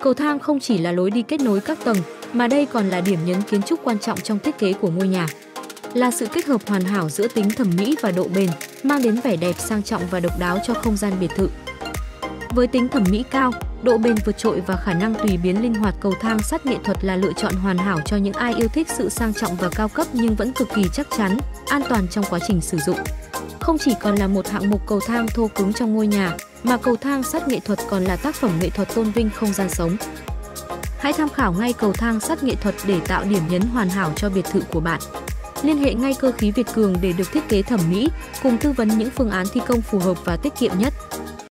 Cầu thang không chỉ là lối đi kết nối các tầng, mà đây còn là điểm nhấn kiến trúc quan trọng trong thiết kế của ngôi nhà. Là sự kết hợp hoàn hảo giữa tính thẩm mỹ và độ bền, mang đến vẻ đẹp sang trọng và độc đáo cho không gian biệt thự. Với tính thẩm mỹ cao, độ bền vượt trội và khả năng tùy biến linh hoạt, cầu thang sắt nghệ thuật là lựa chọn hoàn hảo cho những ai yêu thích sự sang trọng và cao cấp nhưng vẫn cực kỳ chắc chắn, an toàn trong quá trình sử dụng. Không chỉ còn là một hạng mục cầu thang thô cứng trong ngôi nhà, mà cầu thang sắt nghệ thuật còn là tác phẩm nghệ thuật tôn vinh không gian sống. Hãy tham khảo ngay cầu thang sắt nghệ thuật để tạo điểm nhấn hoàn hảo cho biệt thự của bạn. Liên hệ ngay Cơ khí Việt Cường để được thiết kế thẩm mỹ, cùng tư vấn những phương án thi công phù hợp và tiết kiệm nhất.